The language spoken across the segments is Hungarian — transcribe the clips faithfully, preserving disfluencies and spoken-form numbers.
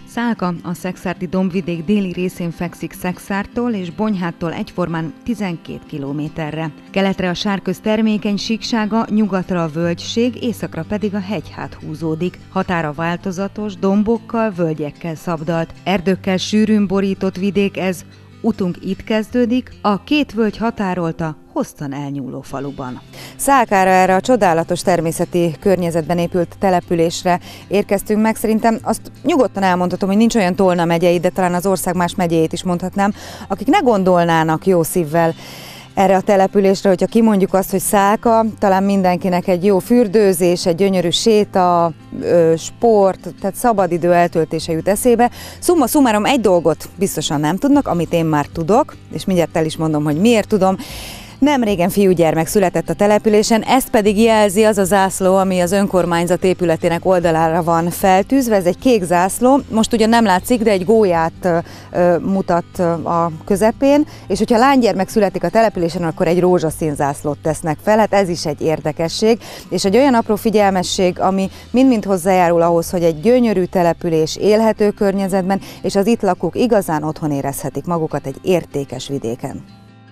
Szálka a szekszárdi dombvidék déli részén fekszik Szekszártól és Bonyhádtól egyformán tizenkét kilométerre. Keletre a sárköz termékeny síksága, nyugatra a völgység, északra pedig a hegyhát húzódik. Határa változatos, dombokkal, völgyekkel szabdalt, erdőkkel sűrűn borított vidék ez. Utunk itt kezdődik, a két völgy határolta, hosszan elnyúló faluban. Szálkára, erre a csodálatos természeti környezetben épült településre érkeztünk meg. Szerintem azt nyugodtan elmondhatom, hogy nincs olyan Tolna megyei, de talán az ország más megyéjét is mondhatnám, akik ne gondolnának jó szívvel erre a településre, hogyha kimondjuk azt, hogy Szálka, talán mindenkinek egy jó fürdőzés, egy gyönyörű séta, sport, tehát szabadidő eltöltése jut eszébe. Summa summarum egy dolgot biztosan nem tudnak, amit én már tudok, és mindjárt el is mondom, hogy miért tudom. Nem régen fiúgyermek született a településen, ezt pedig jelzi az a zászló, ami az önkormányzat épületének oldalára van feltűzve. Ez egy kék zászló, most ugyan nem látszik, de egy gólyát ö, mutat a közepén, és hogyha lánygyermek születik a településen, akkor egy rózsaszín zászlót tesznek fel, hát ez is egy érdekesség, és egy olyan apró figyelmesség, ami mind-mind hozzájárul ahhoz, hogy egy gyönyörű település élhető környezetben, és az itt lakók igazán otthon érezhetik magukat egy értékes vidéken.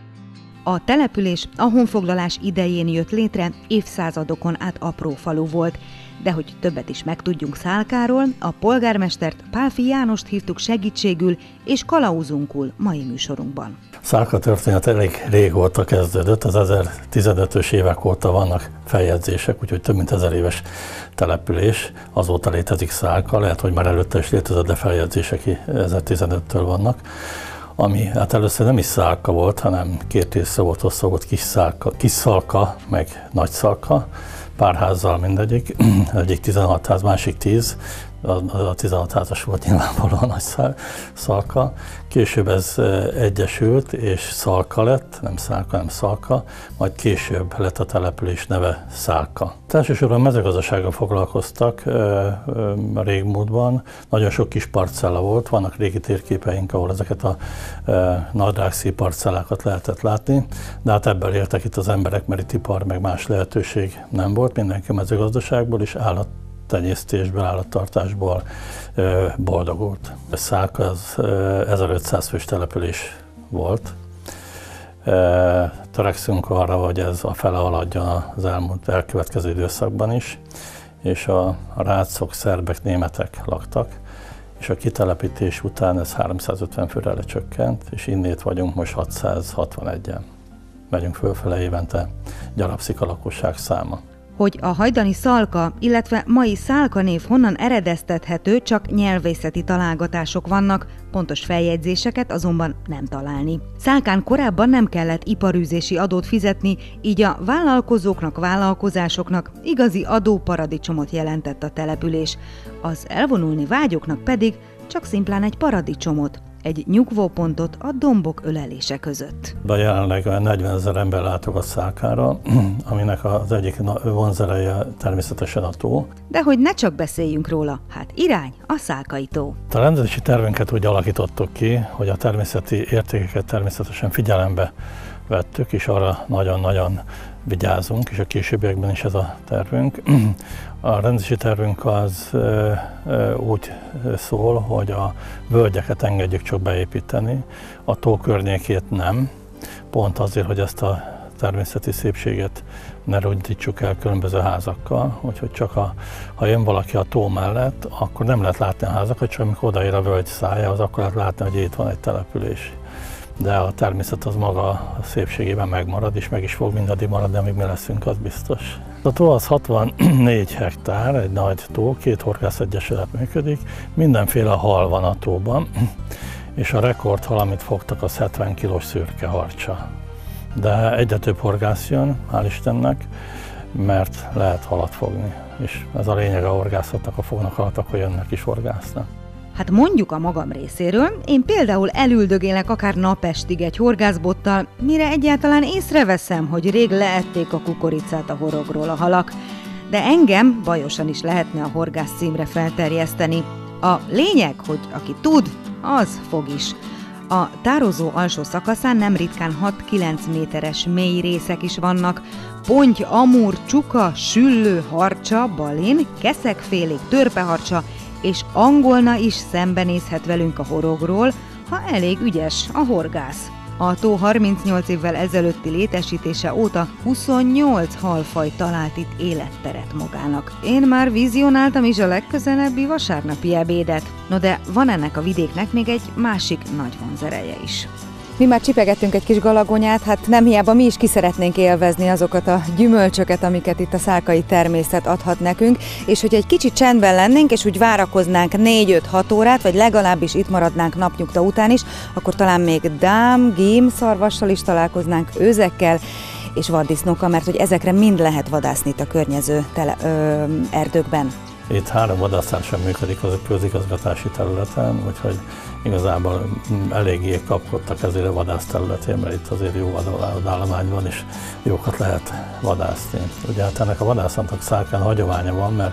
A település a honfoglalás idején jött létre, évszázadokon át apró falu volt. De hogy többet is megtudjunk Szálkáról, a polgármestert, Pálffy Jánost hívtuk segítségül, és kalauzunkul mai műsorunkban. Szálka történet elég régóta kezdődött, az ezertizenötös évek óta vannak feljegyzések, úgyhogy több mint ezer éves település, azóta létezik Szálka, lehet, hogy már előtte is létezett, de feljegyzések ezertizenöttől vannak. Ami hát először nem is Szálka volt, hanem két részre volt osztva, volt Kis Szálka, Kis Szalka, meg Nagy Szalka, pár házzal mindegyik, egyik tizenhat ház, másik tíz, a tizenhat házas volt nyilvánvalóan Nagy Szalka. Később ez egyesült, és Szalka lett, nem Szálka, hanem Szalka, majd később lett a település neve Szálka. Elsősorban mezőgazdasággal foglalkoztak a régmúltban, nagyon sok kis parcella volt, vannak régi térképeink, ahol ezeket a nadrágszíj parcellákat lehetett látni, de hát ebből éltek itt az emberek, mert itt ipar, meg más lehetőség nem volt, mindenki mezőgazdaságból is állat tenyésztésből, állattartásból boldogult. Szálka az ezerötszáz fős település volt. Törekszünk arra, hogy ez a fele haladjon az elmúlt elkövetkező időszakban is, és a, a rácok, szerbek, németek laktak, és a kitelepítés után ez háromszázötven főre lecsökkent, és innét vagyunk most hatszázhatvanegyen. Megyünk fölfele évente, gyarapszik a lakosság száma. Hogy a hajdani Szalka, illetve mai Szálka név honnan eredeztethető, csak nyelvészeti találgatások vannak, pontos feljegyzéseket azonban nem találni. Szálkán korábban nem kellett iparűzési adót fizetni, így a vállalkozóknak, vállalkozásoknak igazi adóparadicsomot jelentett a település. Az elvonulni vágyóknak pedig csak szimplán egy paradicsomot, egy nyugvópontot a dombok ölelése között. De jelenleg negyvenezer ember látogat Szálkára, aminek az egyik vonzereje természetesen a tó. De hogy ne csak beszéljünk róla, hát irány a Szálkai tó. A rendezési tervünket úgy alakítottuk ki, hogy a természeti értékeket természetesen figyelembe vettük, és arra nagyon-nagyon vigyázunk, és a későbbiekben is ez a tervünk. A rendezési tervünk az ö, ö, úgy szól, hogy a völgyeket engedjük csak beépíteni, a tó környékét nem, pont azért, hogy ezt a természeti szépséget ne rondítsuk el különböző házakkal, úgyhogy csak a, ha jön valaki a tó mellett, akkor nem lehet látni a házakat, csak amikor odaér a völgy szájához, akkor lehet látni, hogy itt van egy település. De a természet az maga a szépségében megmarad, és meg is fog mindaddig maradni, amíg mi leszünk, az biztos. A tó az hatvannégy hektár, egy nagy tó, két horgászegyesület működik, mindenféle hal van a tóban, és a rekordhal, amit fogtak, az hetven kilós szürke harcsa. De egyre több horgász jön, hál' Istennek, mert lehet halat fogni, és ez a lényeg a horgászatnak, ha fognak halat, akkor jönnek is horgásznak. Hát mondjuk a magam részéről, én például elüldögélek akár napestig egy horgászbottal, mire egyáltalán észreveszem, hogy rég leették a kukoricát a horogról a halak. De engem bajosan is lehetne a horgász címre felterjeszteni. A lényeg, hogy aki tud, az fog is. A tározó alsó szakaszán nem ritkán hat-kilenc méteres mély részek is vannak. Ponty, amúr, csuka, süllő, harcsa, balén, keszekfélék, törpeharcsa és angolna is szembenézhet velünk a horogról, ha elég ügyes a horgász. A tó harmincnyolc évvel ezelőtti létesítése óta huszonnyolc halfaj talált itt életteret magának. Én már vizionáltam is a legközelebbi vasárnapi ebédet. No de van ennek a vidéknek még egy másik nagy vonzereje is. Mi már csipegettünk egy kis galagonyát, hát nem hiába mi is ki szeretnénk élvezni azokat a gyümölcsöket, amiket itt a szálkai természet adhat nekünk, és hogyha egy kicsit csendben lennénk, és úgy várakoznánk négy-öt-hat órát, vagy legalábbis itt maradnánk napnyugta után is, akkor talán még dám, gím, szarvassal is találkoznánk, őzekkel és vaddisznókkal, mert hogy ezekre mind lehet vadászni itt a környező tele, ö, erdőkben. Itt három vadászár sem működik az a közigazgatási területen, úgyhogy igazából eléggé kapkodtak ezért a vadászterületén, mert itt azért jó vadállomány van, és jókat lehet vadászni. Ugye hát ennek a vadászatnak Szálkán hagyománya van, mert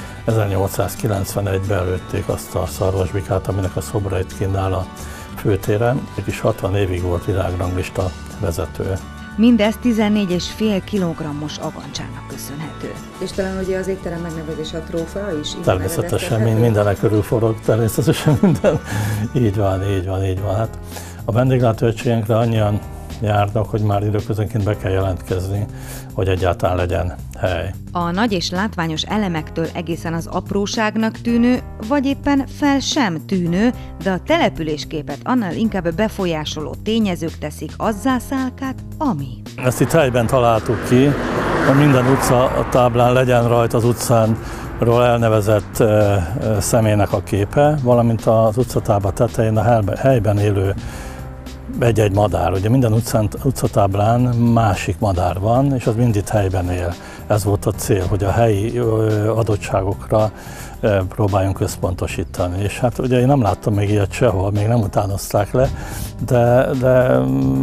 ezernyolcszázkilencvenegyben lőtték azt a szarvasbikát, aminek a szobra itt kint áll a főtéren, és hatvan évig volt világranglista vezető. Mindez tizennégy egész öt kilogrammos agancsának köszönhető. És talán ugye az étterem megnevezés a trófea is? Természetesen mindenek körül forog, természetesen minden. Így van, így van, így van. Hát a vendéglátóegységünkre annyian járnak, hogy már időközönként be kell jelentkezni, hogy egyáltalán legyen hely. A nagy és látványos elemektől egészen az apróságnak tűnő, vagy éppen fel sem tűnő, de a településképet annál inkább befolyásoló tényezők teszik azzá Szálkát, ami. Ezt itt helyben találtuk ki, hogy minden utca táblán legyen rajta az utcánról elnevezett uh, személynek a képe, valamint az utcatábla tetején a helyben élő egy-egy madár. Ugye minden utcán, utcatáblán másik madár van, és az mind itt helyben él. Ez volt a cél, hogy a helyi adottságokra próbáljunk összpontosítani. És hát ugye én nem láttam még ilyet sehol, még nem utánozták le, de, de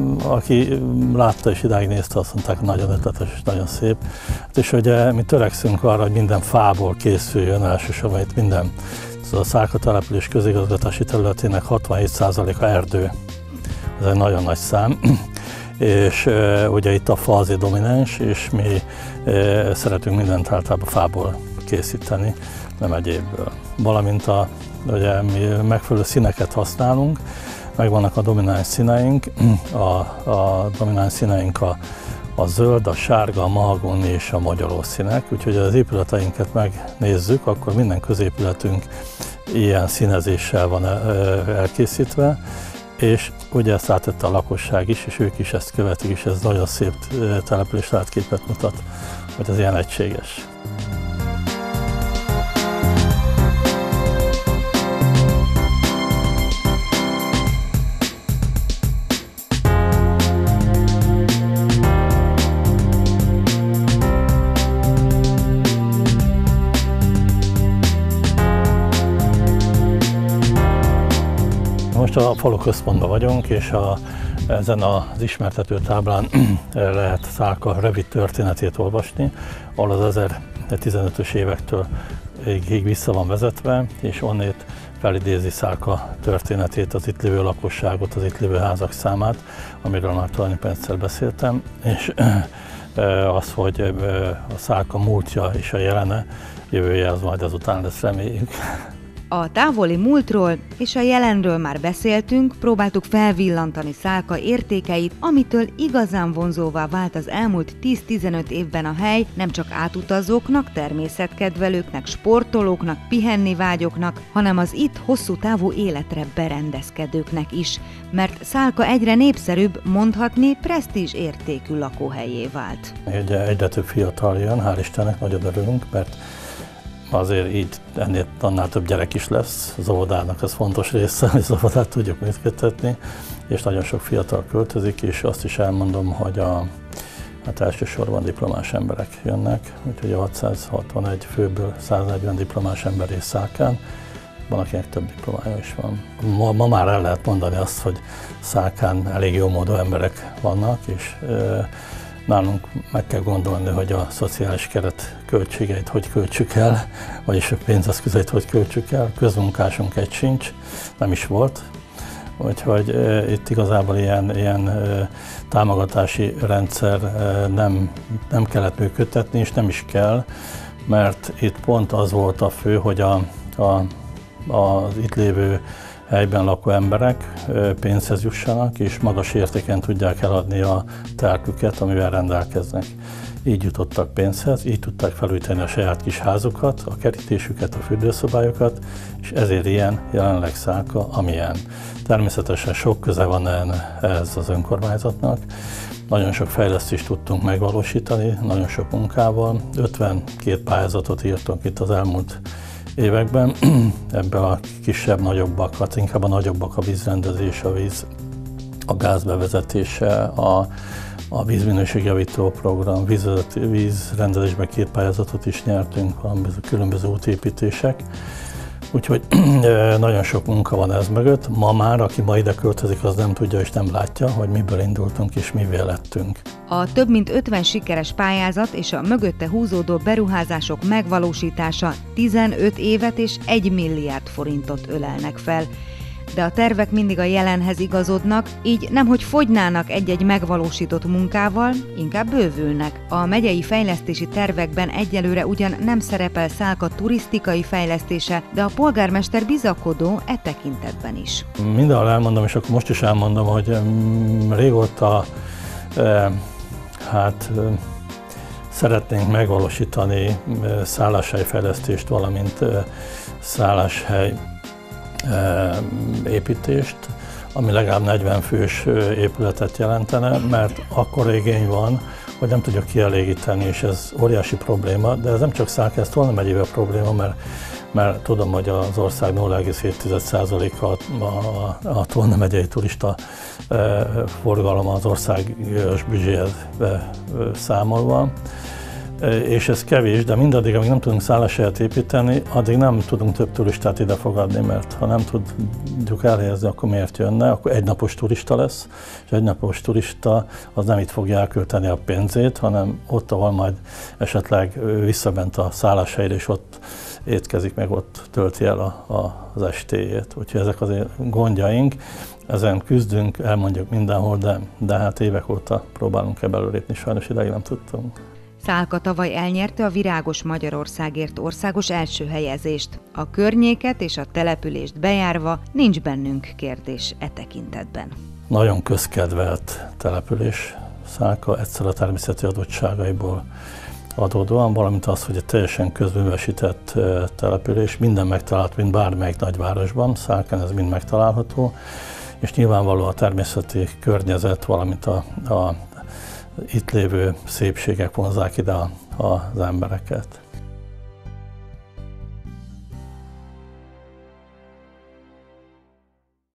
aki látta és idáig nézte, azt mondták, nagyon ötletes és nagyon szép. Hát és ugye mi törekszünk arra, hogy minden fából készüljön, elsősorban itt minden. Szóval a Szálka település közigazgatási területének hatvanhét százaléka erdő. Ez egy nagyon nagy szám, és e, ugye itt a fa azért domináns, és mi e, szeretünk mindent általában fából készíteni, nem egyébből. Valamint a, ugye, mi megfelelő színeket használunk, megvannak a domináns színeink, a, a domináns színeink a, a zöld, a sárga, a mahagóni és a mogyoró színek, úgyhogy az épületeinket megnézzük, akkor minden középületünk ilyen színezéssel van elkészítve, és ugye ezt átette a lakosság is, és ők is ezt követik, és ez nagyon szép település látképet mutat, hogy ez ilyen egységes. Most a falu központban vagyunk, és a, ezen az ismertető táblán lehet Szálka rövid történetét olvasni, ahol az ezertizenötös évektől így vissza van vezetve, és onnét felidézi Szálka történetét, az itt lévő lakosságot, az itt lévő házak számát, amiről már tulajdonképpen egyszer beszéltem, és az, hogy a Szálka múltja és a jelene, jövője az majd azután lesz, reméljük. A távoli múltról és a jelenről már beszéltünk, próbáltuk felvillantani Szálka értékeit, amitől igazán vonzóvá vált az elmúlt tíz-tizenöt évben a hely, nem csak átutazóknak, természetkedvelőknek, sportolóknak, pihenni vágyóknak, hanem az itt hosszú távú életre berendezkedőknek is, mert Szálka egyre népszerűbb, mondhatni presztízs értékű lakóhelyé vált. Egyre, egyre több fiatal jön, hál' Istennek, nagyon örülünk, mert azért így ennél annál több gyerek is lesz, az óvodának ez fontos része, hogy az óvodát tudjuk működtetni, és nagyon sok fiatal költözik, és azt is elmondom, hogy a, hát elsősorban diplomás emberek jönnek, úgyhogy a hatszázhatvanegy főből száznegyven diplomás ember és Szálkán, van, akinek több diplomája is van. Ma, ma már el lehet mondani azt, hogy Szálkán elég jó módú emberek vannak, és e, nálunk meg kell gondolni, hogy a szociális keret költségeit hogy költsük el, vagyis a pénzeszközeit hogy költsük el. Közmunkásunk egy sincs, nem is volt. Úgyhogy e, itt igazából ilyen, ilyen e, támogatási rendszer e, nem, nem kellett működtetni, és nem is kell, mert itt pont az volt a fő, hogy a, a az itt lévő helyben lakó emberek pénzhez jussanak, és magas értéken tudják eladni a telküket, amivel rendelkeznek. Így jutottak pénzhez, így tudták felújítani a saját kis házukat, a kerítésüket, a fürdőszobájukat, és ezért ilyen jelenleg Szálka, amilyen. Természetesen sok köze van ez az önkormányzatnak. Nagyon sok fejlesztést tudtunk megvalósítani, nagyon sok munkával. ötvenkét pályázatot írtunk itt az elmúlt években. Ebben a kisebb, nagyobbakat, inkább a nagyobbak a vízrendezés, a víz, a gáz bevezetése, a, a vízminőségjavító program, víz, vízrendezésben két pályázatot is nyertünk, különböző útépítések. Úgyhogy nagyon sok munka van ez mögött. Ma már, aki ma ide költözik, az nem tudja és nem látja, hogy miből indultunk és mivel lettünk. A több mint ötven sikeres pályázat és a mögötte húzódó beruházások megvalósítása tizenöt évet és egy milliárd forintot ölelnek fel. De a tervek mindig a jelenhez igazodnak, így nemhogy fogynának egy-egy megvalósított munkával, inkább bővülnek. A megyei fejlesztési tervekben egyelőre ugyan nem szerepel Szálka turisztikai fejlesztése, de a polgármester bizakodó e tekintetben is. Mindenhol elmondom, és akkor most is elmondom, hogy régóta eh, hát eh, szeretnénk megvalósítani szálláshelyfejlesztést, valamint eh, szálláshely építést, ami legalább negyven fős épületet jelentene, mert akkor igény van, hogy nem tudjuk kielégíteni, és ez óriási probléma, de ez nem csak Szálka, ez Tolna megyében probléma, mert, mert tudom, hogy az ország nulla egész hét százaléka a, a, a Tolna megyei turista e, forgalma az ország büdzséhez e, számolva. És ez kevés, de mindaddig, amíg nem tudunk szálláshelyet építeni, addig nem tudunk több turistát ide fogadni, mert ha nem tudjuk elhelyezni, akkor miért jönne, akkor egynapos turista lesz, és egynapos turista az nem itt fogja elkölteni a pénzét, hanem ott, ahol majd esetleg visszament a szálláshelyre, és ott étkezik, meg ott tölti el a, a, az estéjét. Úgyhogy ezek azért gondjaink, ezen küzdünk, elmondjuk mindenhol, de, de hát évek óta próbálunk ebből lépni, sajnos ideig nem tudtunk. Szálka tavaly elnyerte a Virágos Magyarországért országos első helyezést. A környéket és a települést bejárva nincs bennünk kérdés e tekintetben. Nagyon közkedvelt település Szálka, egyszer a természeti adottságaiból adódóan, valamint az, hogy egy teljesen közművesített település, minden megtalált, mint bármelyik nagyvárosban, Szálkán ez mind megtalálható, és nyilvánvaló a természeti környezet, valamint a, a itt lévő szépségek vonzzák ide az embereket.